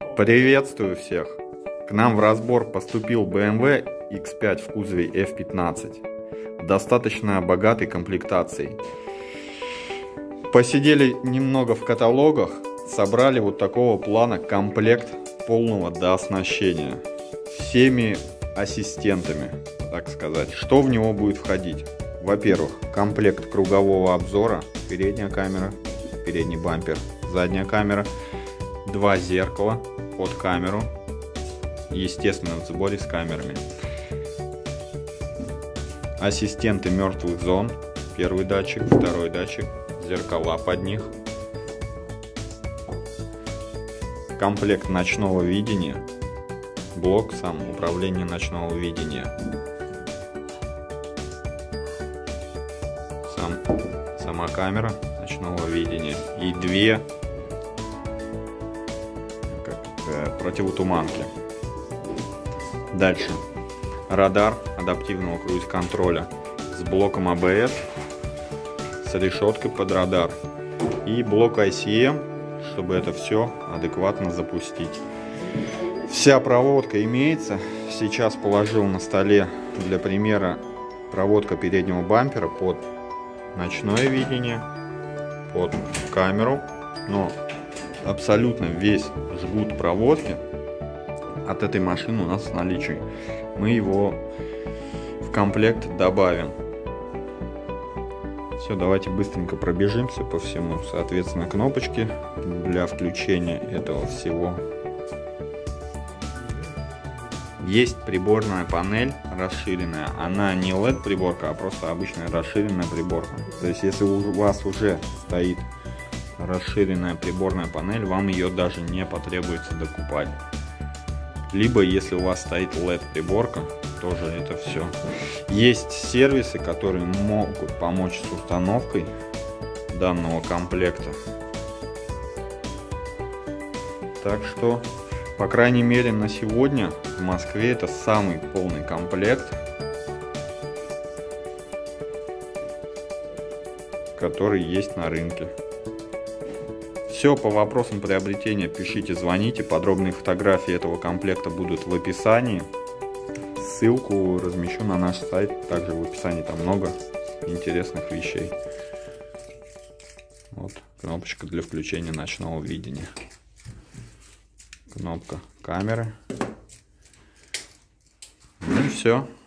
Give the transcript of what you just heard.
Приветствую всех! К нам в разбор поступил BMW X5 в кузове F15. Достаточно богатой комплектацией. Посидели немного в каталогах, собрали вот такого плана комплект полного дооснащения. Всеми ассистентами, так сказать. Что в него будет входить? Во-первых, комплект кругового обзора, передняя камера, передний бампер, задняя камера, 2 зеркала под камеру, естественно в сборе с камерами. Ассистенты мертвых зон, первый датчик, второй датчик, зеркала под них. Комплект ночного видения, блок сам управления ночного видения. Сама камера ночного видения и 2 противотуманки. Дальше радар адаптивного круиз-контроля с блоком ABS, с решеткой под радар и блок ICM, чтобы это все адекватно запустить. Вся проводка имеется. Сейчас положил на столе для примера проводка переднего бампера под ночное видение, под камеру, но абсолютно весь жгут проводки от этой машины у нас в наличии. Мы его в комплект добавим. Все, давайте быстренько пробежимся по всему. Соответственно, кнопочки для включения этого всего. Есть приборная панель расширенная. Она не LED приборка, а просто обычная расширенная приборка. То есть, если у вас уже стоит расширенная приборная панель, вам ее даже не потребуется докупать. Либо если у вас стоит LED приборка, тоже это все. Есть сервисы, которые могут помочь с установкой данного комплекта. Так что, по крайней мере, на сегодня в Москве это самый полный комплект, который есть на рынке. Все, по вопросам приобретения пишите, звоните. Подробные фотографии этого комплекта будут в описании. Ссылку размещу на наш сайт. Также в описании там много интересных вещей. Вот кнопочка для включения ночного видения. Кнопка камеры. Ну и все.